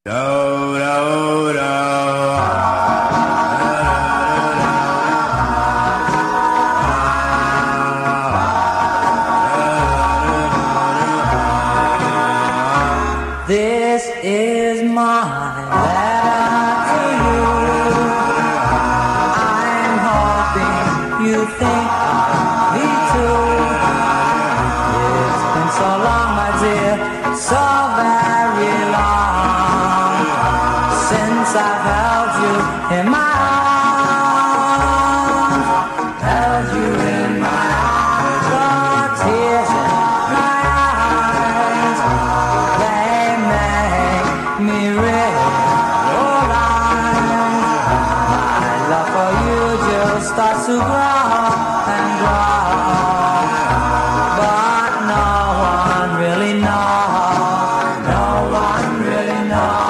Do, do, do. This is my letter to you. I'm hoping you think of me too. It's been so long, my dear, so very long, since I've held you in my arms, held you in my arms, the tears in my eyes, they make me realize my love for you just starts to grow and grow, but no one really knows, no one really knows.